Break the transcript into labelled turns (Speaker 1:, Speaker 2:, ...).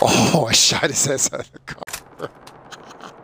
Speaker 1: Oh, I shot his ass out of the car.